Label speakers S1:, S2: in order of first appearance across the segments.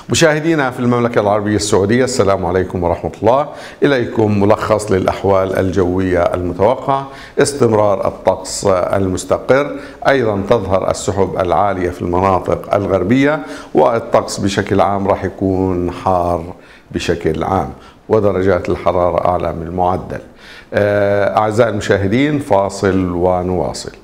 S1: مشاهدينا في المملكة العربية السعودية، السلام عليكم ورحمة الله. إليكم ملخص للأحوال الجوية المتوقعة. استمرار الطقس المستقر، أيضا تظهر السحب العالية في المناطق الغربية، والطقس بشكل عام راح يكون حار بشكل عام، ودرجات الحرارة أعلى من المعدل. أعزائي المشاهدين، فاصل ونواصل.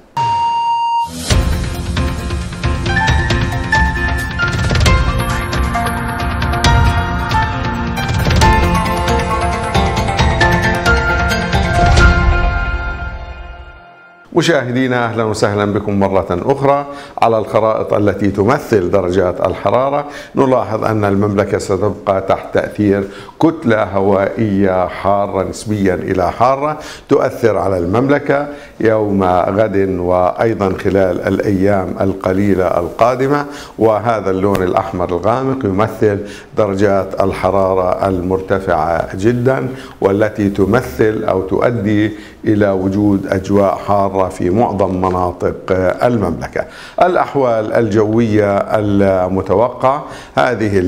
S1: مشاهدينا، أهلا وسهلا بكم مرة أخرى. على الخرائط التي تمثل درجات الحرارة نلاحظ أن المملكة ستبقى تحت تأثير كتلة هوائية حارة نسبيا إلى حارة تؤثر على المملكة يوم غد وأيضا خلال الأيام القليلة القادمة، وهذا اللون الأحمر الغامق يمثل درجات الحرارة المرتفعة جدا، والتي تمثل أو تؤدي إلى وجود أجواء حارة في معظم مناطق المملكة. الأحوال الجوية المتوقعة هذه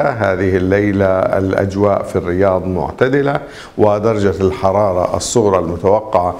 S1: الليلة الأجواء في الرياض معتدلة، ودرجة الحرارة الصغرى المتوقعة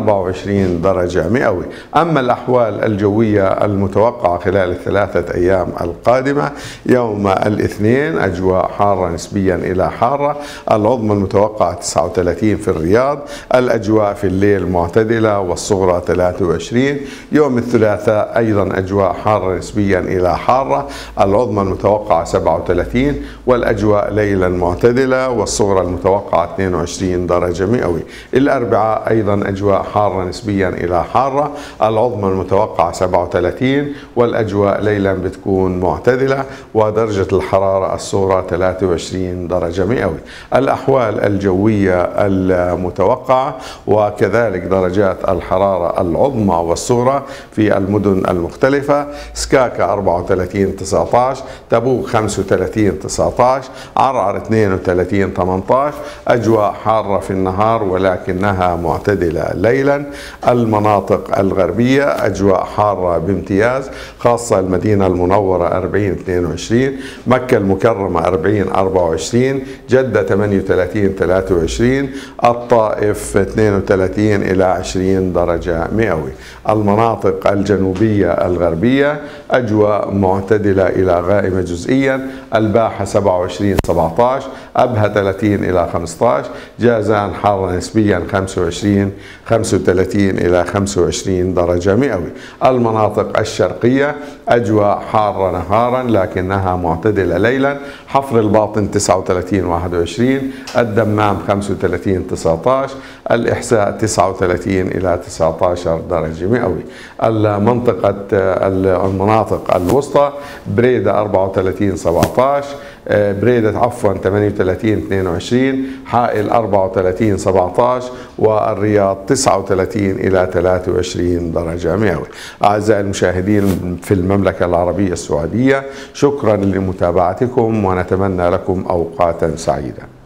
S1: 24 درجة مئوي. أما الأحوال الجوية المتوقعة خلال الثلاثة أيام القادمة، يوم الاثنين أجواء حارة نسبيا إلى حارة، العظمى المتوقعة 39 في الرياض، الأجواء في الليل معتدلة والصغرى 23. يوم الثلاثاء أيضا أجواء حارة نسبيا إلى حارة، العظمى المتوقعة 37، والأجواء ليلا معتدلة والصغرى المتوقعة 22 درجة مئوي. الأربعاء أيضا أجواء حارة نسبيا إلى حارة، العظمى المتوقعة 37، والأجواء ليلا بتكون معتدلة ودرجة الحرارة الصغرى 23 درجة مئوي. الأحوال الجوية المتوقعة وكذلك درجات الحرارة العظمى والصغرى في المدن المختلفة: سكاكا 34 19، تبوك 35 19، عرعر 32 18. أجواء حارة في النهار ولكنها معتدلة ليلا. المناطق الغربية أجواء حارة بامتياز، خاصة المدينة المنورة 40 22، مكة المكرمة 40 24، جدة 38 23، الطائف 32 إلى 20 درجة مئوي. المناطق الجنوبية الغربية أجواء معتدلة إلى غائمة جزئيا، الباحة 27 17، أبها 30 إلى 15، جازان حارة نسبيا 25 35 إلى 25 درجة مئوي. المناطق الشرقية أجواء حارة نهارا لكنها معتدلة ليلا، حفر الباطن 39 21، الدمام 35 19، الإحساء 39 إلى 19 درجة مئوي. المناطق الوسطى: بريدة 34 17، بريدة 38 22، حائل 34 17، والرياض 39 إلى 23 درجة مئوي. أعزائي المشاهدين في المملكة العربية السعودية، شكرا لمتابعتكم ونتمنى لكم أوقاتا سعيدة.